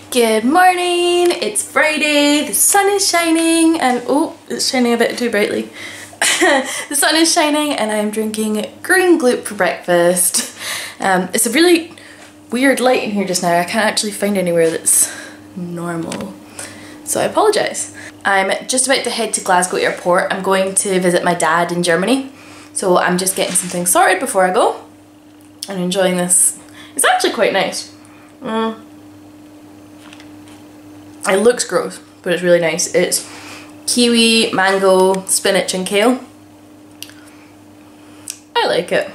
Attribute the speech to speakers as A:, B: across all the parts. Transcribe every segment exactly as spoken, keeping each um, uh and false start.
A: Good morning, it's Friday, the sun is shining and oh, it's shining a bit too brightly. The sun is shining and I'm drinking green gloop for breakfast. Um, it's a really weird light in here just now. I can't actually find anywhere that's normal, so I apologise. I'm just about to head to Glasgow Airport. I'm going to visit my dad in Germany, so I'm just getting some things sorted before I go and enjoying this. It's actually quite nice. Mm. It looks gross, but it's really nice. It's kiwi, mango, spinach and kale. I like it.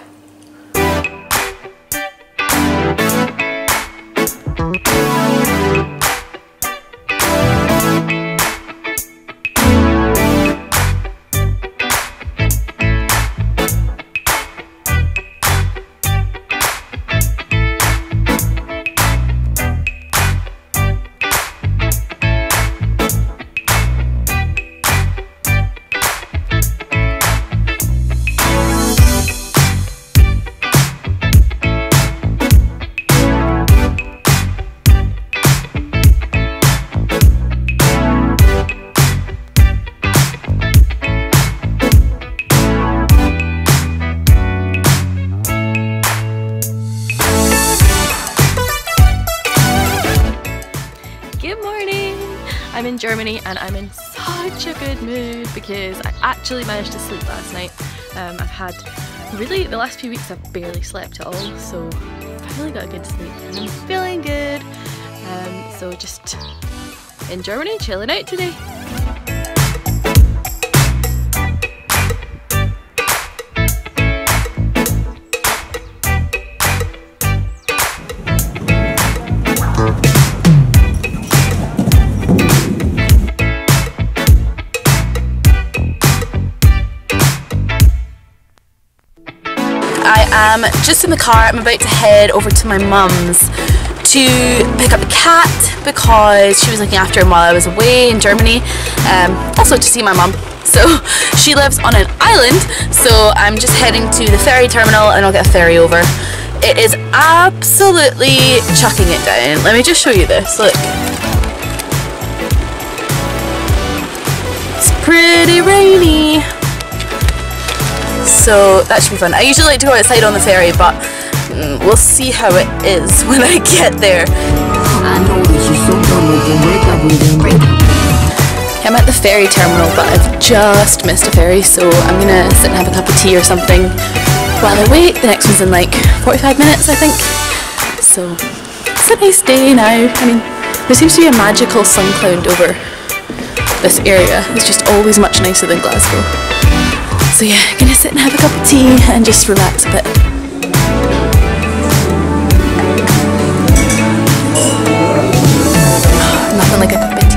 A: I'm in Germany and I'm in such a good mood because I actually managed to sleep last night. Um, I've had, really the last few weeks I've barely slept at all, so I finally got a good sleep and I'm feeling good. Um, so just in Germany, chilling out today. I am just in the car. I'm about to head over to my mum's to pick up the cat because she was looking after him while I was away in Germany. Um, also to see my mum. So she lives on an island, so I'm just heading to the ferry terminal and I'll get a ferry over. It is absolutely chucking it down. Let me just show you this. Look. It's pretty rainy. So that should be fun. I usually like to go outside on the ferry, but mm, we'll see how it is when I get there. I'm at the ferry terminal, but I've just missed a ferry, so I'm gonna sit and have a cup of tea or something while I wait. The next one's in like forty-five minutes, I think. So it's a nice day now. I mean, there seems to be a magical sun cloud over this area. It's just always much nicer than Glasgow. So yeah, I'm gonna sit and have a cup of tea and just relax a bit. Nothing like a cup of tea.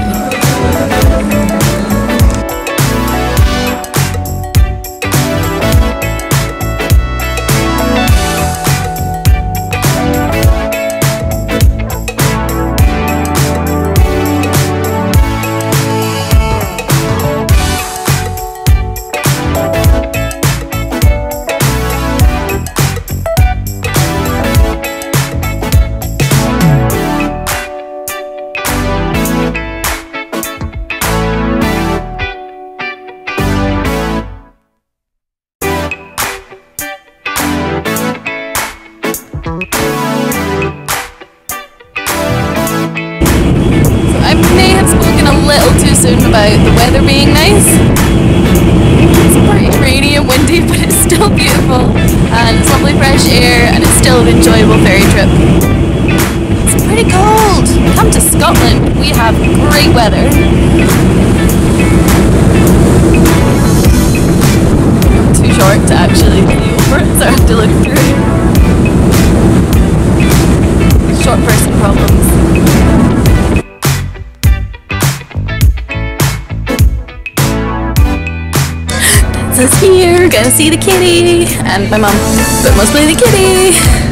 A: About the weather being nice. It's pretty rainy and windy, but it's still beautiful and it's lovely fresh air and it's still an enjoyable ferry trip. It's pretty cold. Come to Scotland, we have great weather. Too short to actually see over it, so I have to look through. Short person problems. Is here, gonna see the kitty and my mum, but mostly the kitty.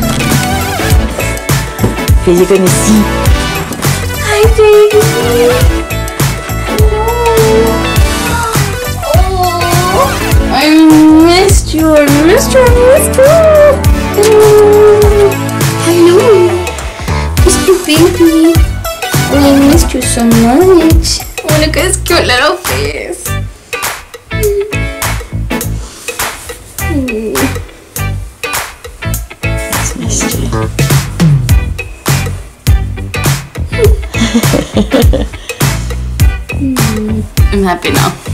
A: Who you gonna see? Hi baby. Hello. Oh, I missed you. I missed you. I missed you. Hello. Hello. Missed you, baby. Oh, so much. Oh, look at his cute little face. Mm. It's missed you. I'm happy now.